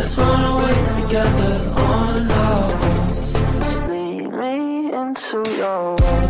Let's run away together on how. Just lead me into your world.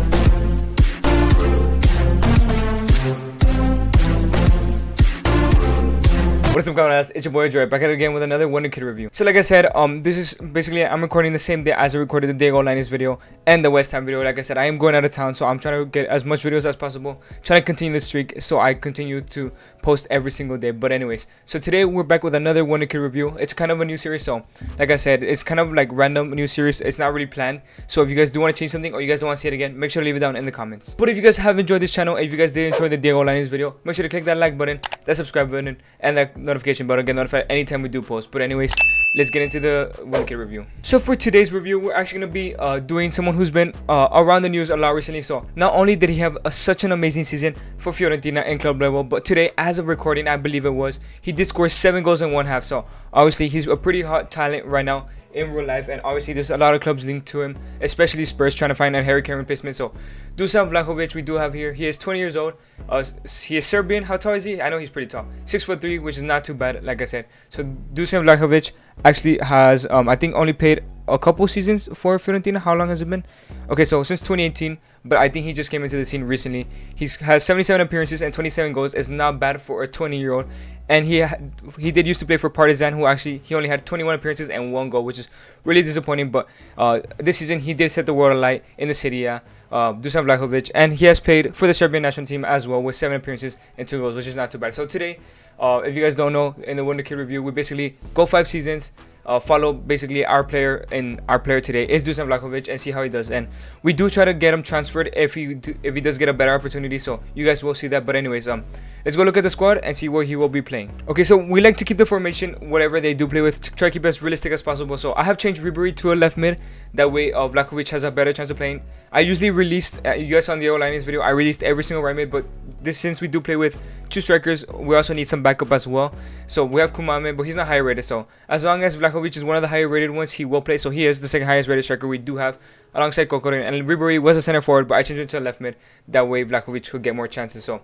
What's up guys, it's your boy Joy back at it again with another Wonder Kid review. So like I said, this is basically, I'm recording the same day as I recorded the Diego Lainez video and the West Ham video. Like I said, I am going out of town, so I'm trying to get as much videos as possible, trying to continue the streak so I continue to post every single day. But anyways, so today we're back with another Wonder Kid review. It's kind of a new series, so like I said, it's kind of like random new series. It's not really planned, so if you guys do want to change something or you guys don't want to see it again, make sure to leave it down in the comments. But if you guys have enjoyed this channel, if you guys did enjoy the Diego Lainez video, make sure to click that like button, that subscribe button, and that notification button, get notified anytime we do post. But anyways, let's get into the Wonder Kid review. So for today's review, we're actually going to be doing someone who's been around the news a lot recently. So not only did he have such an amazing season for Fiorentina in club level, but today, as of recording, I believe it was, he did score 7 goals in 1/2. So obviously he's a pretty hot talent right now in real life, and obviously there's a lot of clubs linked to him, especially Spurs trying to find a Harry Kane replacement. So Dusan Vlahovic we do have here. He is 20 years old. He is Serbian. How tall is he? I know he's pretty tall, 6'3", which is not too bad, like I said. So Dusan Vlahovic actually has I think only played a couple seasons for Fiorentina. How long has it been? Okay, so since 2018, but I think he just came into the scene recently. He has 77 appearances and 27 goals. It's not bad for a 20-year-old. And he did used to play for Partizan, who actually he only had 21 appearances and 1 goal, which is really disappointing. But this season he did set the world alight in the Serie A, Dusan Vlahovic, and he has played for the Serbian national team as well with 7 appearances and 2 goals, which is not too bad. So today, if you guys don't know, in the Wonder Kid review, we basically go 5 seasons. Follow basically our player, and our player today is Dusan Vlahovic, and see how he does. And we do try to get him transferred if he does get a better opportunity, so you guys will see that. But anyways, let's go look at the squad and see where he will be playing. Okay, so we like to keep the formation whatever they do play with, try to keep it as realistic as possible. So I have changed Ribery to a left mid, that way Vlahovic has a better chance of playing. I usually released, you guys saw on the Diego Lainez video, I released every single right mid, but since we do play with 2 strikers, we also need some backup as well. So we have Kumame, but he's not higher rated, so as long as Vlahovic is one of the higher rated ones, he will play. So he is the second highest rated striker we do have, alongside Kokorin. And Ribery was a center forward, but I changed him to a left mid, that way Vlahovic could get more chances. So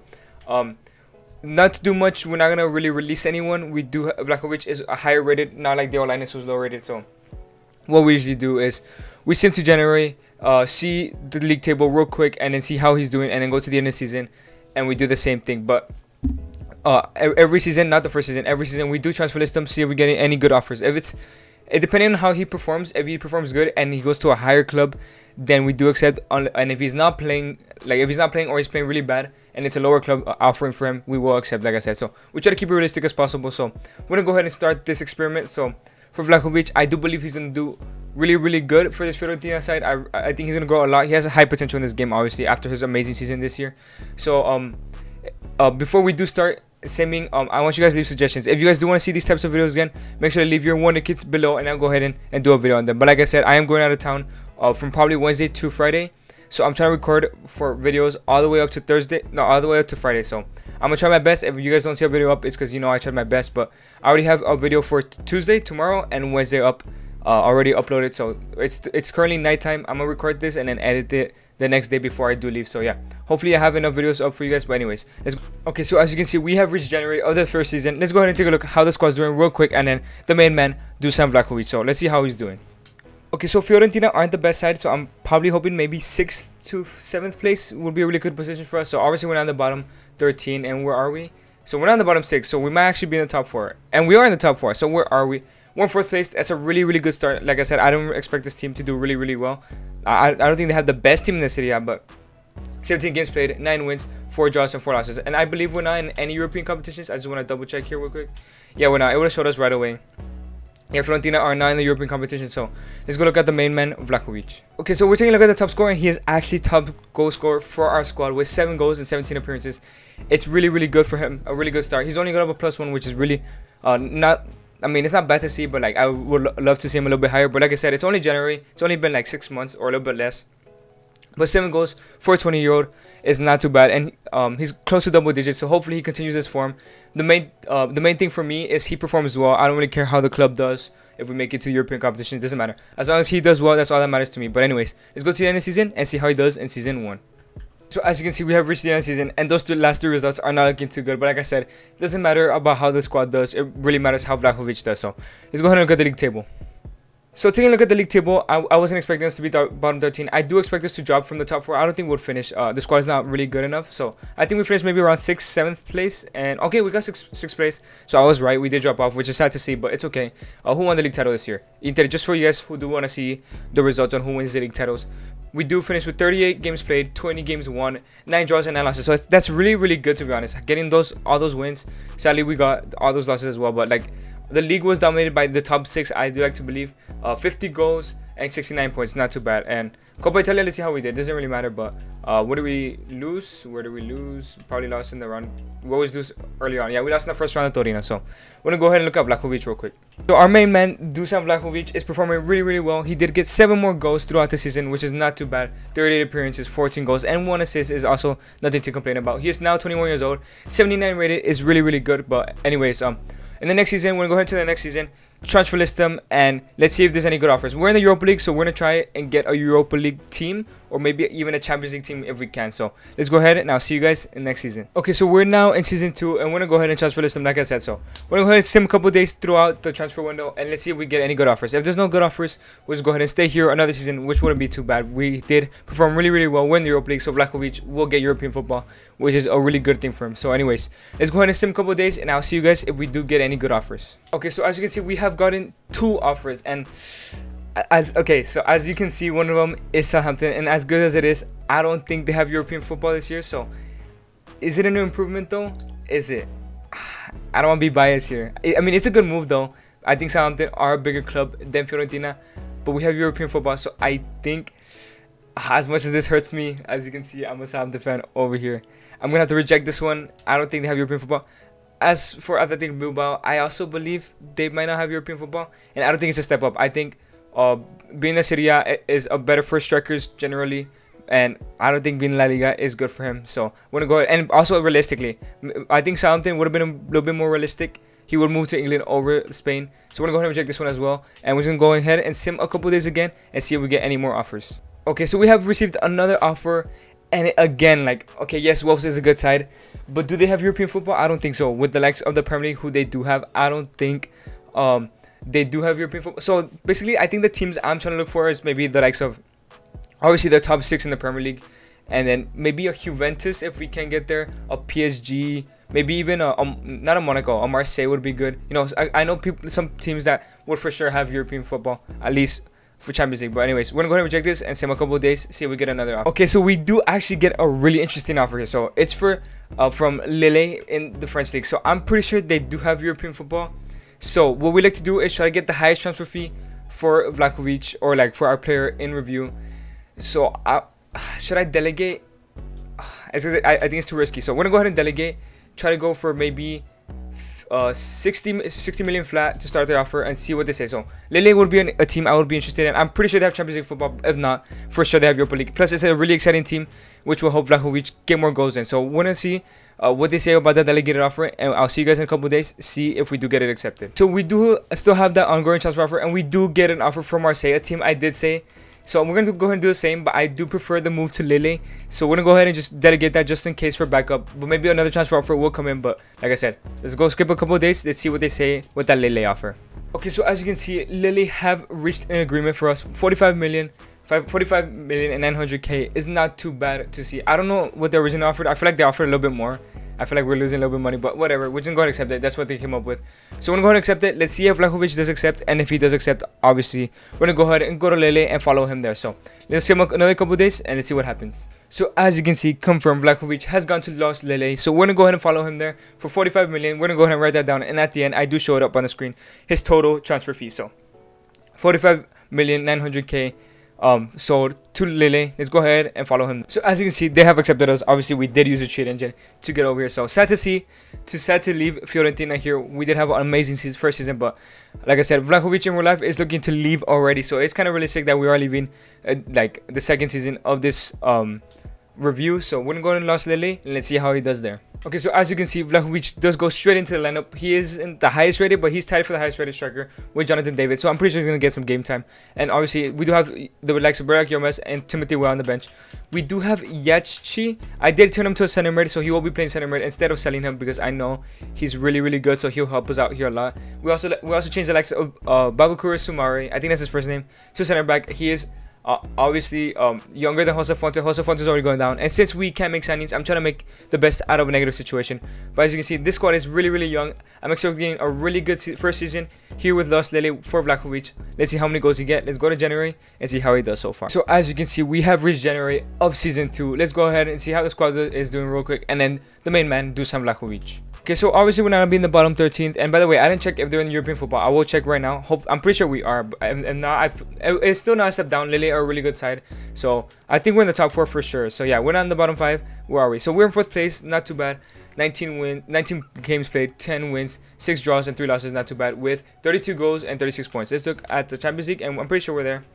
not to do much, we're not gonna really release anyone. We do Vlahovic is a higher rated, not like Diego Lainez who's low rated. So what we usually do is we sim to January, see the league table real quick, and then see how he's doing, and then go to the end of the season and we do the same thing. But every season, not the first season, every season we do transfer list him, see if we get any good offers. If it's depending on how he performs, if he performs good and he goes to a higher club, then we do accept. And if he's not playing, or he's playing really bad and it's a lower club offering for him, we will accept, like I said. So we try to keep it realistic as possible. So we're gonna go ahead and start this experiment. So for Vlahovic, I do believe he's gonna do really good for this Fiorentina side. I think he's gonna grow a lot. He has a high potential in this game, obviously, after his amazing season this year. So before we do start simming, I want you guys to leave suggestions. If you guys do want to see these types of videos again, make sure to leave your Wonder Kids below, and I'll go ahead and do a video on them. But like I said, I am going out of town from probably Wednesday to Friday, so I'm trying to record for videos all the way up to all the way up to Friday. So I'm gonna try my best. If you guys don't see a video up, it's because, you know, I tried my best. But I already have a video for Tuesday, tomorrow, and Wednesday up, already uploaded. So it's currently nighttime. I'm gonna record this and then edit it the next day before I do leave. So yeah, hopefully I have enough videos up for you guys. But anyways, let's go. Okay, so as you can see, we have reached January of the first season. Let's go ahead and take a look at how the squad's doing real quick, and then the main man, Dusan Vlahovic. So let's see how he's doing. Okay, so Fiorentina aren't the best side, so I'm probably hoping maybe 6th to 7th place would be a really good position for us. So obviously we're not on the bottom 13, and where are we? So we're not on the bottom 6, so we might actually be in the top 4, and we are in the top 4. So where are we? We're in 4th place. That's a really good start. Like I said, I don't expect this team to do really well. I don't think they have the best team in the Serie A, but 17 games played, 9 wins, 4 draws, and 4 losses. And I believe we're not in any European competitions. I just want to double check here real quick. Yeah, we're not. It would have showed us right away. Yeah, Fiorentina are not in the European competition. So let's go look at the main man, Vlahovic. Okay, so we're taking a look at the top scorer, and he is actually top goal scorer for our squad with 7 goals and 17 appearances. It's really good for him. A really good start. He's only got up a +1, which is really not. I mean, it's not bad to see, but like I would love to see him a little bit higher. But like I said, it's only January. It's only been like 6 months or a little bit less. But 7 goals for a 20-year-old is not too bad, and he's close to double digits. So hopefully he continues this form. The main thing for me is he performs well. I don't really care how the club does. If we make it to the European competition, it doesn't matter. As long as he does well, that's all that matters to me. But anyways, let's go to the end of the season and see how he does in season 1. So as you can see, we have reached the end of the season, and those last three results are not looking too good. But like I said, it doesn't matter about how the squad does. It really matters how Vlahovic does. So let's go ahead and look at the league table. So taking a look at the league table, I wasn't expecting us to be bottom 13. I do expect us to drop from the top 4. I don't think we'll finish. The squad is not really good enough. So I think we finished maybe around 6th, 7th place. And okay, we got 6th place. So I was right. We did drop off, which is sad to see, but it's okay. Who won the league title this year? Inter, just for you guys who do want to see the results on who wins the league titles. We do finish with 38 games played, 20 games won, 9 draws and 9 losses. So that's really, really good, to be honest. Getting all those wins. Sadly, we got all those losses as well, but like, the league was dominated by the top 6, I do like to believe. 50 goals and 69 points, not too bad. And Coppa Italia, let's see how we did. Doesn't really matter, but what did we lose? Where did we lose? Probably lost in the round. We always lose early on. Yeah, we lost in the first round of Torino. So we're going to go ahead and look at Vlahovic real quick. So our main man, Dusan Vlahovic, is performing really, really well. He did get 7 more goals throughout the season, which is not too bad. 38 appearances, 14 goals, and 1 assist is also nothing to complain about. He is now 21 years old. 79 rated is really, really good. But anyways, in the next season, we're going to go ahead to the next season, transfer list them, and let's see if there's any good offers. We're in the Europa League, so we're going to try and get a Europa League team, or maybe even a Champions League team if we can. So let's go ahead and I'll see you guys in next season. Okay, so we're now in season 2, and we're going to go ahead and transfer list them like I said. So we're going to go ahead and sim a couple days throughout the transfer window, and let's see if we get any good offers. If there's no good offers, we'll just go ahead and stay here another season, which wouldn't be too bad. We did perform really, really well, win the Europa League, so Vlahovic will get European football, which is a really good thing for him. So anyways, let's go ahead and sim a couple days, and I'll see you guys if we do get any good offers. Okay, so as you can see, we have gotten 2 offers, and as you can see, one of them is Southampton, and as good as it is, I don't think they have European football this year. So is it an improvement though? Is it? I don't want to be biased here. I mean, it's a good move though. I think Southampton are a bigger club than Fiorentina, but we have European football, so I think, as much as this hurts me, as you can see, I'm a Southampton fan over here. I'm gonna have to reject this one. I don't think they have European football. As for Athletic Bilbao, I also believe they might not have European football, and I don't think it's a step up. I think being the Serie A is a better for strikers generally, and I don't think being La Liga is good for him. So we're gonna go ahead, and also realistically, I think Southampton would have been a little bit more realistic. He would move to England over Spain. So we're gonna go ahead and reject this one as well, and we're just gonna go ahead and sim a couple days again and see if we get any more offers. Okay, so we have received another offer, and again, like, okay, yes, Wolves is a good side, but do they have European football? I don't think so. With the likes of the Premier League, who they do have, I don't think they do have European football. So basically, I think the teams I'm trying to look for is maybe the likes of, obviously, the top 6 in the Premier League, and then maybe a Juventus if we can get there, a PSG, maybe even not a Monaco, a Marseille would be good. You know, I know some teams that would for sure have European football, at least for Champions League. But anyways, we're gonna go ahead and reject this and sim a couple of days, see if we get another offer. Okay, so we do actually get a really interesting offer here. So it's for from Lille in the French league. So I'm pretty sure they do have European football. So what we like to do is try to get the highest transfer fee for Vlahovic, or like for our player in review. So should I delegate? I think it's too risky. So we're gonna go ahead and delegate. Try to go for maybe 60 million flat to start the offer and see what they say. So Lille would be a team I would be interested in. I'm pretty sure they have Champions League football. If not, for sure they have Europa League. Plus, it's a really exciting team, which will help Vlahovic get more goals in. So we're gonna see what they say about that delegated offer, and I'll see you guys in a couple of days, see if we do get it accepted. So we do still have that ongoing transfer offer, and we do get an offer from Marseille, a team I did say. So we're going to go ahead and do the same, but I do prefer the move to Lille. So we're going to go ahead and just delegate that just in case for backup. But maybe another transfer offer will come in. But like I said, let's go skip a couple of days. Let's see what they say with that Lille offer. Okay, so as you can see, Lille have reached an agreement for us. 45 million and 900k is not too bad to see. I don't know what they originally offered. I feel like they offered a little bit more. I feel like we're losing a little bit of money, but whatever. We're just going to go ahead and accept it. That's what they came up with. So we're going to go ahead and accept it. Let's see if Vlahovic does accept. And if he does accept, obviously, we're going to go ahead and go to Lille and follow him there. So let's see him another couple of days and let's see what happens. So as you can see, confirmed, Vlahovic has gone to Los Lille. So we're going to go ahead and follow him there for 45 million. We're going to go ahead and write that down. And at the end, I do show it up on the screen, his total transfer fee. So 45,900,000 sold to Lille. Let's go ahead and follow him. So as you can see, they have accepted us. Obviously, we did use a trade engine to get over here. So sad to see, sad to leave Fiorentina here. We did have an amazing first season, but like I said, Vlahovic in real life is looking to leave already. So it's kind of really sick that we are leaving like the second season of this review. So we're gonna go to Lost Lily and let's see how he does there. Okay, so as you can see, Vlahovic does go straight into the lineup. He isn't the highest rated, but he's tied for the highest rated striker with Jonathan David. So I'm pretty sure he's going to get some game time. And obviously, we do have the likes of Burak Yilmaz and Timothy Weah on the bench. We do have Yachchi. I did turn him to a center mid, so he will be playing center mid instead of selling him because I know he's really, really good. So he'll help us out here a lot. We also changed the likes of Babakura Sumari, I think that's his first name, to center back. He is obviously younger than Jose Fonte. Jose Fonte is already going down, and since we can't make signings, I'm trying to make the best out of a negative situation. But as you can see, this squad is really, really young. I'm expecting a really good first season here with Lost Lily for Vlahovic. Let's see how many goals he gets. Let's go to January and see how he does so far. So as you can see, we have reached January of season 2. Let's go ahead and see how the squad is doing real quick, and then the main man, Dusan Vlahovic. Okay, so obviously we're not gonna be in the bottom 13th, and by the way, I didn't check if they're in European football. I will check right now. I'm pretty sure we are, and now it's still not a step down. Lille are a really good side, so I think we're in the top 4 for sure. So yeah, we're not in the bottom 5. Where are we? So we're in 4th place, not too bad. 19 games played, 10 wins, 6 draws, and 3 losses. Not too bad, with 32 goals and 36 points. Let's look at the Champions League, and I'm pretty sure we're there.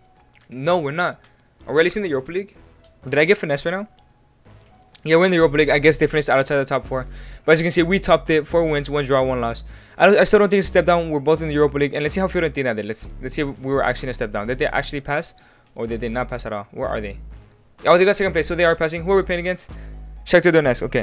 No, we're not. Are we at least in the Europa League? Did I get finesse right now? Yeah, we're in the Europa League. I guess they finished outside the top 4. But as you can see, we topped it. 4 wins, 1 draw, 1 loss. I still don't think it's a step down. We're both in the Europa League. And let's see how Fiorentina did. Let's see if we were actually in a step down. Did they actually pass? Or did they not pass at all? Where are they? Oh, they got second place. So they are passing. Who are we playing against? Shakhtar Donetsk. Okay.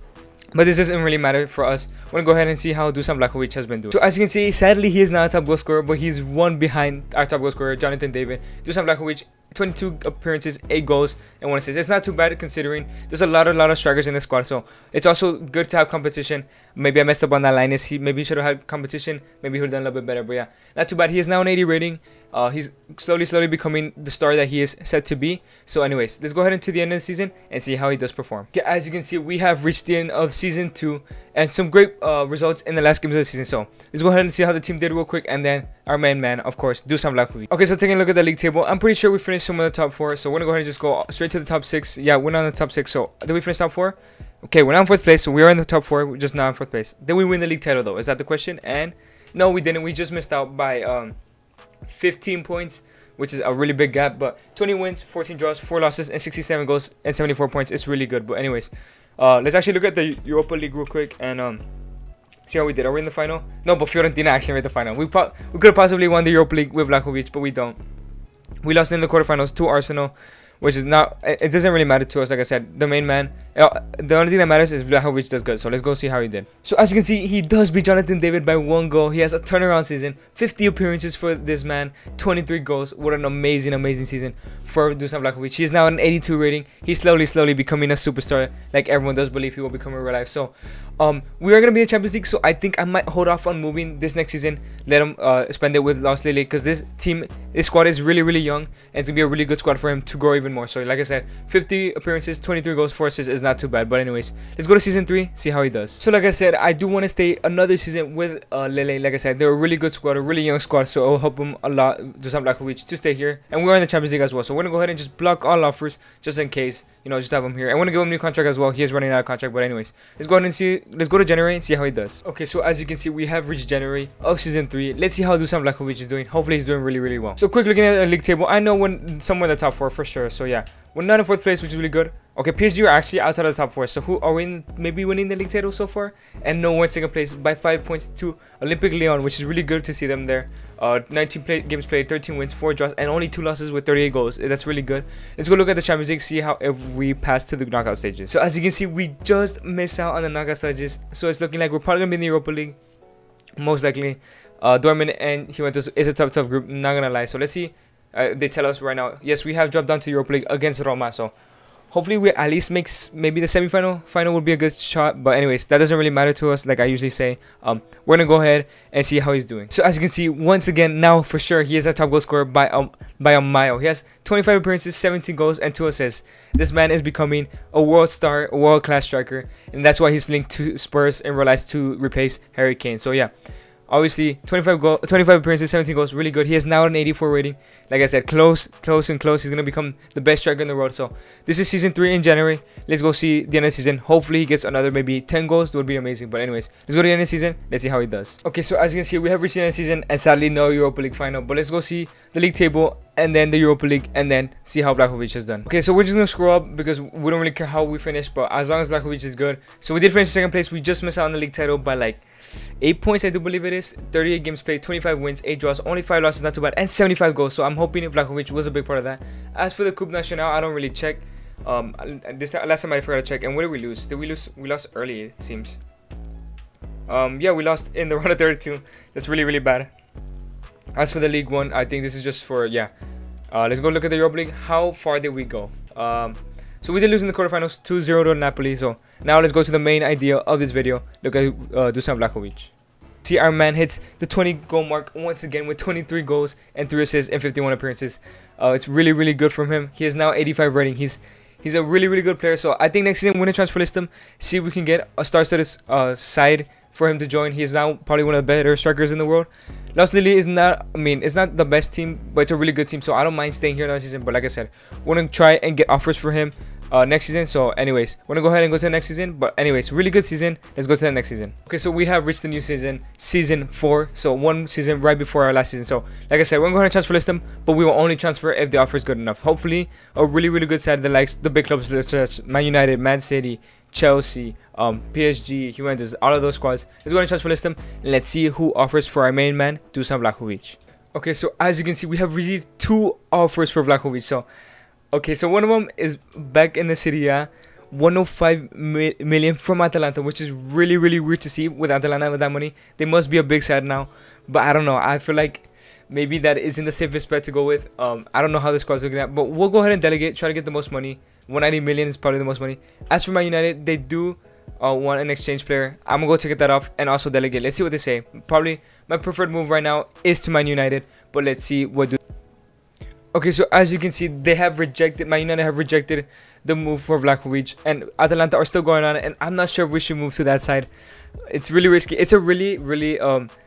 But this doesn't really matter for us. We're going to go ahead and see how Dusan Vlahovic has been doing. So as you can see, sadly, he is not a top goal scorer. But he's one behind our top goal scorer, Jonathan David. Dusan Vlahovic, 22 appearances, 8 goals, and 1 assist. It's not too bad considering there's a lot of strikers in the squad. So it's also good to have competition. Maybe I messed up on that line. Maybe he should have had competition. Maybe he would have done a little bit better. But yeah, not too bad. He is now an 80 rating. He's slowly becoming the star that he is set to be. So anyways, let's go ahead into the end of the season and see how he does perform. Okay, as you can see, we have reached the end of season 2 and some great results in the last games of the season. So let's go ahead and see how the team did real quick, and then our main man, of course, Dusan Vlahovic. Okay, so taking a look at the league table, I'm pretty sure we finished some of the top 4. So we're gonna go ahead and just go straight to the top 6. Yeah, we're not in the top 6. So did we finish top 4? Okay, we're not in 4th place, so we are in the top 4. We're just not in 4th place. Did we win the league title though? Is that the question? And no, we didn't. We just missed out by 15 points, which is a really big gap. But 20 wins, 14 draws, 4 losses, and 67 goals and 74 points. It's really good. But anyways, let's actually look at the Europa League real quick and see how we did. Are we in the final? No, but Fiorentina actually made the final. We could have possibly won the Europa League with Vlahovic, but we don't. We lost in the quarterfinals to Arsenal, which is not, it doesn't really matter to us. Like I said, the main man, the only thing that matters is Vlahovic does good. So let's go see how he did. So as you can see, he does beat Jonathan David by 1 goal. He has a turnaround season, 50 appearances for this man, 23 goals. What an amazing season for Dusan Vlahovic. He's now an 82 rating. He's slowly becoming a superstar, like everyone does believe he will become in real life. So we are gonna be in the Champions League, so I think I might hold off on moving this next season. Let him spend it with Lost Lily, because this squad is really young, and it's gonna be a really good squad for him to grow even more. So like I said, 50 appearances, 23 goals, 4 assists is not too bad. But anyways, let's go to season 3, see how he does. So like I said, I do want to stay another season with Lille. Like I said, they're a really good squad, a really young squad, so it'll help him a lot, Dusan Vlahovic, to stay here. And we're in the Champions League as well, so we're gonna go ahead and just block all offers just in case, you know, just have him here. I want to give him a new contract as well. He is running out of contract. But anyways, let's go ahead and see. Let's go to January and see how he does. Okay, so as you can see, we have reached January of season 3. Let's see how Dusan Vlahovic is doing. Hopefully he's doing really well. So quick looking at the league table, I know when somewhere in the top 4 for sure. So yeah, we're not in 4th place, which is really good. Okay, PSG are actually outside of the top 4. So who are we maybe winning the league title so far? And no, we're in 2nd place by 5 points to Olympic Lyon, which is really good to see them there. 19 games played, 13 wins, 4 draws, and only 2 losses with 38 goals. That's really good. Let's go look at the Champions League, see how if we pass to the knockout stages. So as you can see, we just missed out on the knockout stages. So it's looking like we're probably gonna be in the Europa League, most likely. Dortmund and Juventus is a tough group, not gonna lie. So let's see. They tell us right now, yes, we have dropped down to Europa League against Roma. So hopefully we at least make maybe the final would be a good shot. But anyways, that doesn't really matter to us, like I usually say. We're gonna go ahead and see how he's doing. So as you can see, once again, now for sure he is a top goal scorer by a mile. He has 25 appearances, 17 goals, and 2 assists. This man is becoming a world star, a world class striker, and that's why he's linked to Spurs and realized to replace Harry Kane. So yeah, Obviously, 25 appearances, 17 goals, really good. He is now an 84 rating. Like I said, close. He's gonna become the best striker in the world. So this is season 3 in January. Let's go see the end of the season. Hopefully he gets another maybe 10 goals. That would be amazing. But anyways, let's go to the end of the season. Let's see how he does. Okay, so as you can see, we have reached the end of the season, and sadly no Europa League final. But let's go see the league table and then the Europa League, and then see how Vlahovic has done. Okay, so we're just gonna scroll up because we don't really care how we finish, but as long as Vlahovic is good. So we did finish second place. We just missed out on the league title by like 8 points, I do believe it is. 38 games played, 25 wins, 8 draws, only 5 losses, not too bad, and 75 goals. So I'm hoping Vlahovic was a big part of that. As for the Coupe Nationale, I don't really check. Last time I forgot to check. And what did we lose? We lost early, it seems. Yeah, we lost in the round of 32. That's really bad. As for the League 1, I think this is just for, yeah. Let's go look at the Europa League. How far did we go? So we did lose in the quarterfinals 2-0 to Napoli. So now let's go to the main idea of this video. Look at Dusan Vlahovic. See, our man hits the 20 goal mark once again with 23 goals and 3 assists in 51 appearances. It's really good from him. He is now 85 rating. He's a really good player. So I think next season we're gonna transfer list him, see if we can get a star-studded side for him to join. He is now probably one of the better strikers in the world. Los Lille is not, it's not the best team, but it's a really good team. So I don't mind staying here next season. But like I said, we're gonna try and get offers for him next season. So anyways, we're gonna go ahead and go to the next season. But anyways, really good season. Let's go to the next season. Okay, so we have reached the new season, season 4. So one season right before our last season. So like I said, we're gonna go ahead and transfer list them, but we will only transfer if the offer is good enough. Hopefully a really good side that likes the big clubs such as Man United, Man City, Chelsea, PSG, Juventus, all of those squads. Let's go ahead and transfer list them, and let's see who offers for our main man, Dusan Vlahovic. Okay, so as you can see, we have received 2 offers for Vlahovic. So okay, so one of them is back in the Serie A, 105 million from Atalanta, which is really weird to see with Atalanta with that money. They must be a big side now, but I don't know. I feel like maybe that isn't the safest bet to go with. I don't know how the squad's looking at, but we'll go ahead and delegate, try to get the most money. 190 million is probably the most money. As for Man United, they do want an exchange player. I'm gonna go take that off and also delegate. Let's see what they say. Probably my preferred move right now is to Man United, but let's see what do. Okay, so as you can see, they have rejected, Man United have rejected the move for Vlahovic, and Atalanta are still going on it, and I'm not sure if we should move to that side. It's really risky. It's a really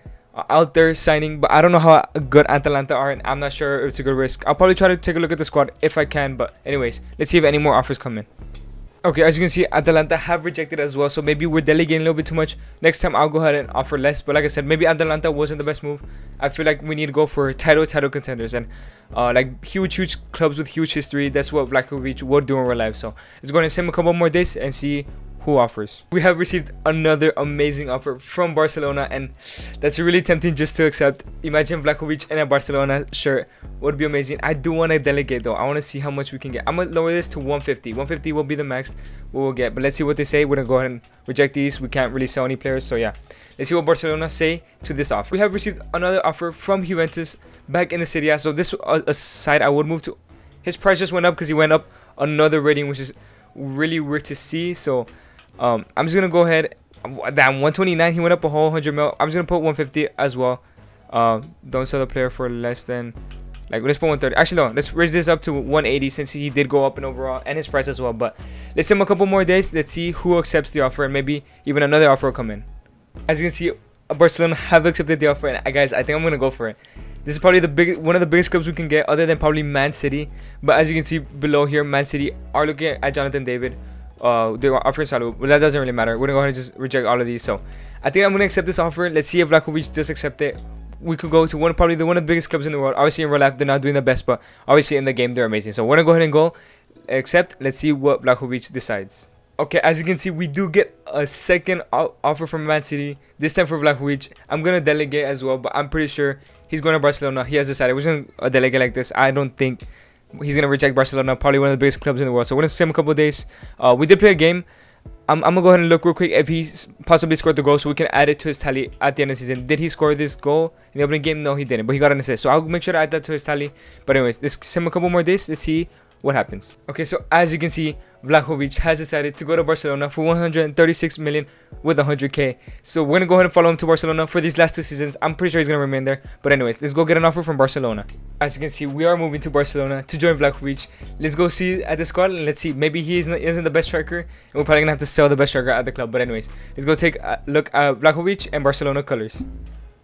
out there signing, but I don't know how good Atalanta are, and I'm not sure if it's a good risk. I'll probably try to take a look at the squad if I can, but anyways, let's see if any more offers come in. Okay, as you can see, Atalanta have rejected as well, so maybe we're delegating a little bit too much. Next time I'll go ahead and offer less, but like I said, maybe Atalanta wasn't the best move. I feel like we need to go for title contenders, and like huge clubs with huge history. That's what Vlahovic would do in real life. So let's go ahead and send him a couple more days and see who offers. We have received another amazing offer from Barcelona, and that's really tempting just to accept. Imagine Vlahovic in a Barcelona shirt would be amazing. I do want to delegate though. I want to see how much we can get. I'm gonna lower this to 150. 150 will be the max we will get, but let's see what they say. We're gonna go ahead and reject these. We can't really sell any players, so yeah, let's see what Barcelona say to this offer. We have received another offer from Juventus back in the Serie A. So this a side I would move to. His price just went up because he went up another rating, which is really weird to see. So I'm just gonna go ahead. Damn, 129. He went up a whole 100 mil. I'm just gonna put 150 as well. Don't sell the player for less than, like, let's put 130. Actually, no, let's raise this up to 180 since he did go up in overall and his price as well. But let's give him a couple more days. Let's see who accepts the offer, and maybe even another offer will come in. As you can see, Barcelona have accepted the offer, and guys, I think I'm gonna go for it. This is probably one of the biggest clubs we can get, other than probably Man City. But as you can see below here, Man City are looking at Jonathan David. They were offering Salud, but that doesn't really matter. We're gonna go ahead and just reject all of these. So I think I'm gonna accept this offer. Let's see if Vlahovic does accept it. We could go to probably one of the biggest clubs in the world. Obviously in real life they're not doing the best, but obviously in the game they're amazing. So we're gonna go ahead and go accept. Let's see what Vlahovic decides. Okay, as you can see, we do get a second offer from Man City, this time for Vlahovic. I'm gonna delegate as well, but I'm pretty sure he's going to Barcelona. He has decided. We're just gonna delegate like this. I don't think he's gonna reject Barcelona, probably one of the biggest clubs in the world. So we're gonna see him a couple of days. We did play a game. I'm gonna go ahead and look real quick if he possibly scored the goal, so we can add it to his tally at the end of the season. Did he score this goal in the opening game? No, he didn't, but he got an assist. So I'll make sure to add that to his tally. But anyways, let's send him a couple more days. Let's see what happens. Okay, so as you can see, Vlahovic has decided to go to Barcelona for 136 million with 100k. So we're gonna go ahead and follow him to Barcelona for these last 2 seasons. I'm pretty sure he's gonna remain there. But anyways, let's go get an offer from Barcelona. As you can see, we are moving to Barcelona to join Vlahovic. Let's go see at the squad, and let's see. Maybe he isn't the best striker, and we're probably gonna have to sell the best striker at the club. But anyways, let's go take a look at Vlahovic and Barcelona colors.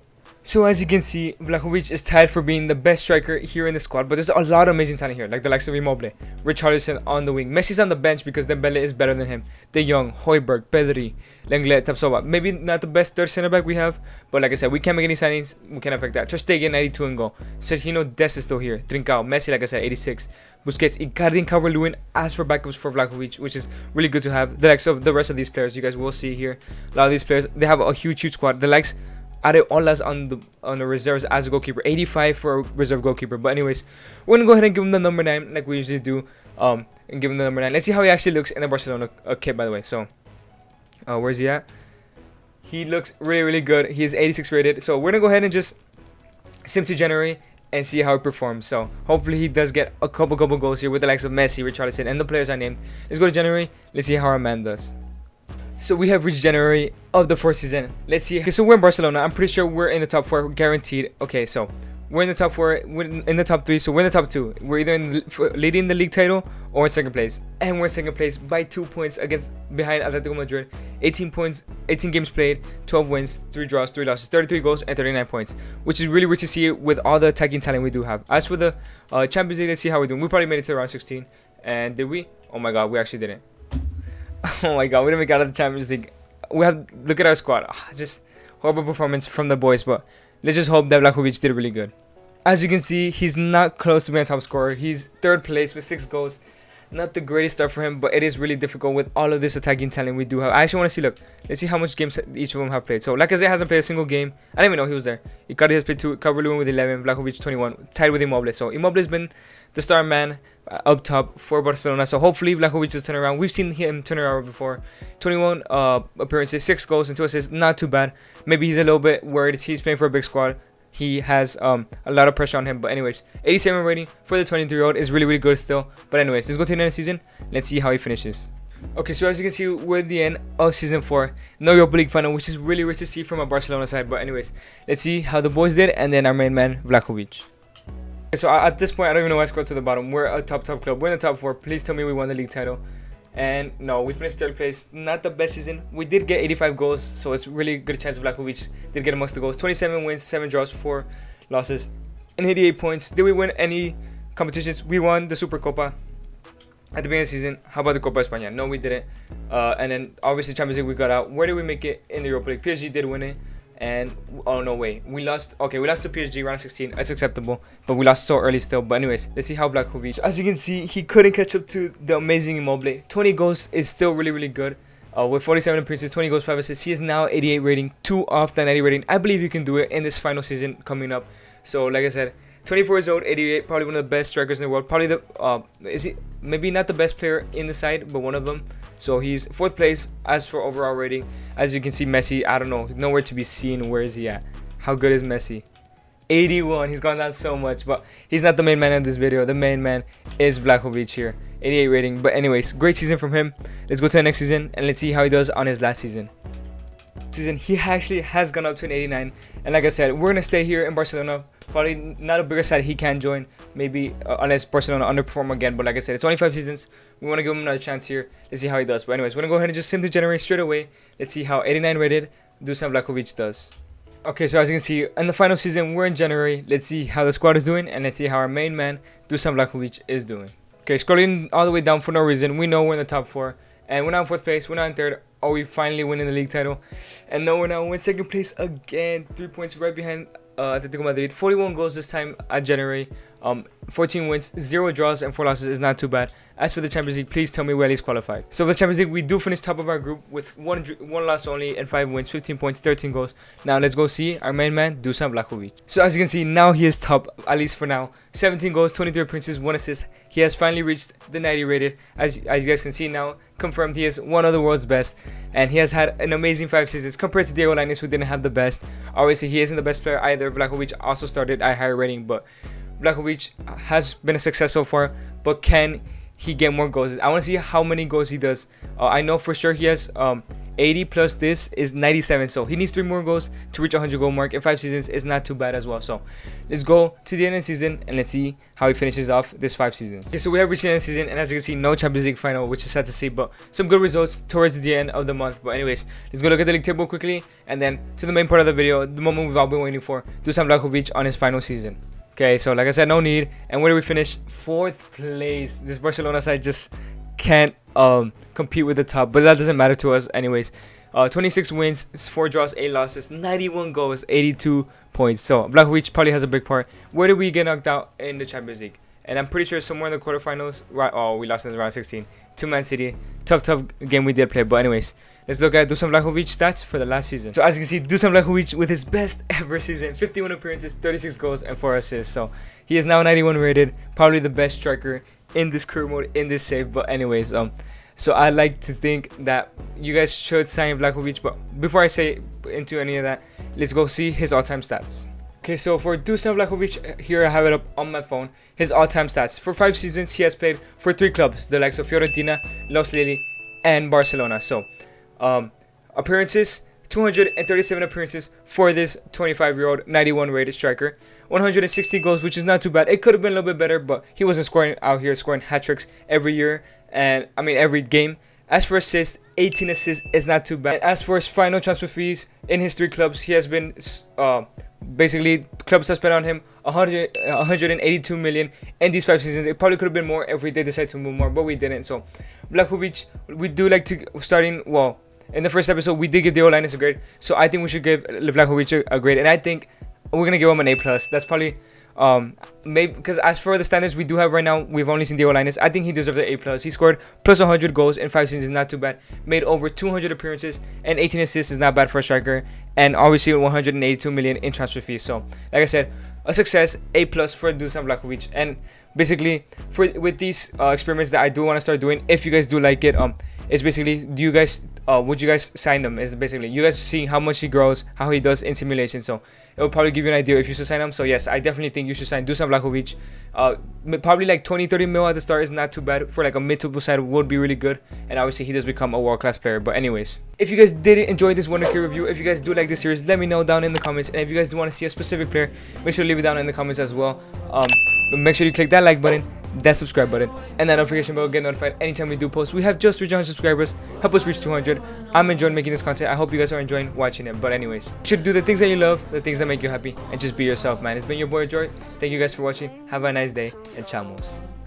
So as you can see, Vlahovic is tied for being the best striker here in the squad, but there's a lot of amazing talent here, like the likes of Immobile, Richarlison on the wing. Messi's on the bench because Dembele is better than him. De Jong, Højbjerg, Pedri, Lenglet, Tapsoba. Maybe not the best third center back we have, but like I said, we can't make any signings. We can't affect that. Ter Stegen, 92 in goal. Sergio Dest is still here. Trincao, Messi, like I said, 86. Busquets, Icardi, and Calvert-Lewin as for backups for Vlahovic, which is really good to have. The likes of the rest of these players, you guys will see here. A lot of these players, they have a huge squad. The likes Areolas on the reserves as a goalkeeper, 85 for a reserve goalkeeper. But anyways, we're gonna go ahead and give him the number 9 like we usually do, and give him the number 9. Let's see how he actually looks in the Barcelona kit, by the way. So, where's he at? He looks really good. He is 86 rated. So we're gonna go ahead and just sim to January and see how he performs. So hopefully he does get a couple goals here with the likes of Messi, Richarlison, and the players I named. Let's go to January. Let's see how our man does. So we have reached January of the fourth season. Let's see. Okay, so we're in Barcelona. I'm pretty sure we're in the top 4, guaranteed. Okay, so we're in the top 4, we're in the top 3, so we're in the top 2. We're either leading the league title or in second place, and we're in second place by 2 points behind Atletico Madrid. 18 points, 18 games played, 12 wins, 3 draws, 3 losses, 33 goals, and 39 points, which is really rich to see with all the attacking talent we do have. As for the Champions League, let's see how we're doing. We probably made it to round 16, and did we? Oh my God, we actually didn't. Oh my God, we didn't make it out of the Champions League. We have look at our squad. Just horrible performance from the boys, but let's just hope that Vlahovic did really good. As you can see, he's not close to being a top scorer. He's 3rd place with 6 goals. Not the greatest start for him, but it is really difficult with all of this attacking talent we do have. I actually want to see, look, let's see how much games each of them have played. So Lacazette hasn't played a single game. I didn't even know he was there. Icardi has played 2, Calvert-Lewin with 11, Vlahovic 21, tied with Immobile. So Immobile has been the star man up top for Barcelona. So hopefully Vlahovic does turn around. We've seen him turn around before. 21 appearances, 6 goals and 2 assists. Not too bad. Maybe he's a little bit worried. He's playing for a big squad. He has a lot of pressure on him. But anyways, 87 rating for the 23-year-old is really good still. But anyways, let's go to the end of the season. Let's see how he finishes. Okay, so as you can see, we're at the end of season 4. No Europa League final, which is really rich to see from a Barcelona side. But anyways, let's see how the boys did, and then our main man, Vlahovic. Okay, so at this point, I don't even know why I scrolled to the bottom. We're a top club. We're in the top 4. Please tell me we won the league title. And no, we finished 3rd place. Not the best season. We did get 85 goals, so it's really good chance Vlahovic did get amongst the goals. 27 wins, 7 draws, 4 losses, and 88 points. Did we win any competitions? We won the Supercopa at the beginning of the season. How about the Copa España? No, we didn't. And then obviously Champions League we got out. Where did we make it in the Europa League? PSG did win it. And oh no way, we lost. Okay, we lost to PSG round 16. It's acceptable, but we lost so early still. But anyways, let's see how Vlahovic. So as you can see, he couldn't catch up to the amazing Immobile. 20 goals is still really good. With 47 appearances, 20 goals, 5 assists. He is now 88 rating, 2 off the 90 rating. I believe he can do it in this final season coming up. So like I said, 24 years old, 88, probably one of the best strikers in the world. Probably the is he maybe not the best player in the side, but one of them. So he's 4th place as for overall rating. As you can see, Messi, I don't know, nowhere to be seen. Where is he at? How good is Messi? 81. He's gone down so much, but he's not the main man in this video. The main man is Vlahovic here, 88 rating. But anyways, great season from him. Let's go to the next season and let's see how he does on his last season. He actually has gone up to an 89, and like I said, we're gonna stay here in Barcelona. Probably not a bigger side he can join, maybe unless Barcelona underperform again. But like I said, it's only 5 seasons. We want to give him another chance here. Let's see how he does. But anyways, we're gonna go ahead and just sim to January straight away. Let's see how 89 rated Dusan Vlahovic does. Okay, so as you can see, in the final season, we're in January. Let's see how the squad is doing, and let's see how our main man Dusan Vlahovic is doing. Okay, scrolling all the way down for no reason. We know we're in the top 4, and we're not in 4th place. We're not in 3rd. Are we finally winning the league title? And no, we're now in 2nd place again. 3 points right behind Atletico Madrid. 41 goals this time at January. 14 wins, 0 draws, and 4 losses is not too bad. As for the Champions League, please tell me we at least qualified. So for the Champions League, we do finish top of our group with one loss only and 5 wins, 15 points, 13 goals. Now let's go see our main man, Dusan Vlahovic. So as you can see, now he is top, at least for now. 17 goals, 23 appearances, 1 assist. He has finally reached the 90 rated. As you guys can see now, confirmed he is one of the world's best. And he has had an amazing 5 seasons compared to Diego Lainez, who didn't have the best. Obviously, he isn't the best player either. Vlahovic also started at a higher rating, but Vlahovic has been a success so far. But can he get more goals? I want to see how many goals he does. I know for sure he has 80 plus this is 97. So he needs 3 more goals to reach 100 goal mark. In 5 seasons is not too bad as well. So let's go to the end of the season and let's see how he finishes off this 5 seasons. Okay, so we have reached the end of the season, and as you can see, no Champions League final, which is sad to see, but some good results towards the end of the month. But anyways, let's go look at the league table quickly, and then to the main part of the video, the moment we've all been waiting for, Dusan Vlahovic on his final season. Okay, so like I said, no need. And where do we finish? 4th place. This Barcelona side just can't compete with the top, but that doesn't matter to us anyways. 26 wins, 4 draws, 8 losses, 91 goals, 82 points. So Vlahovic probably has a big part. Where did we get knocked out in the Champions League? And I'm pretty sure somewhere in the quarterfinals. Right? Oh, we lost in round 16 to Man City. Tough game we did play. But anyways, let's look at Dusan Vlahovic stats for the last season. So as you can see, Dusan Vlahovic with his best ever season, 51 appearances, 36 goals, and 4 assists. So he is now 91 rated, probably the best striker in this career mode, in this save. But anyways, so I like to think that you guys should sign Vlahovic. But before I say into any of that, let's go see his all-time stats. Okay, so for Dusan Vlahovic, here I have it up on my phone. His all-time stats. For 5 seasons, he has played for 3 clubs, the likes of Fiorentina, Los Lille, and Barcelona. So, appearances, 237 appearances for this 25-year-old, 91 rated striker. 160 goals, which is not too bad. It could have been a little bit better, but he wasn't scoring out here, scoring hat-tricks every year, and I mean every game. As for assists, 18 assists is not too bad. And as for his final transfer fees in his 3 clubs, he has been basically clubs have spent on him 182 million in these 5 seasons. It probably could have been more if we did decide to move more, but we didn't. So Vlahovic, we do like to starting well. In the first episode, we did give Diego Lainez a grade, so I think we should give Vlahovic a grade, and I think we're gonna give him an A+. That's probably maybe because as for the standards we do have right now, we've only seen Diego Lainez. I think he deserves the A+. He scored plus 100 goals in 5 seasons, not too bad. Made over 200 appearances and 18 assists is not bad for a striker. And obviously 182 million in transfer fees. So like I said, a success, A+ for Dusan Vlahovic. And basically with these experiments that I do want to start doing, if you guys do like it, it's basically, do you guys would you guys sign them? Is basically you guys seeing how much he grows, how he does in simulation. So it will probably give you an idea if you should sign him. So yes, I definitely think you should sign Dusan Vlahovic. Probably like 20-30 mil at the start is not too bad. For like a mid-table side would be really good. And obviously he does become a world-class player. But anyways, if you guys did enjoy this Wonder Kid review, if you guys do like this series, let me know down in the comments. And if you guys do want to see a specific player, make sure to leave it down in the comments as well. Make sure you click that like button, that subscribe button, and that notification bell, get notified anytime we do post. We have just reached 100 subscribers. Help us reach 200. I'm enjoying making this content. I hope you guys are enjoying watching it. But anyways, you should do the things that you love, the things that make you happy, and just be yourself, man. It's been your boy Joy. Thank you guys for watching. Have a nice day, and chamos.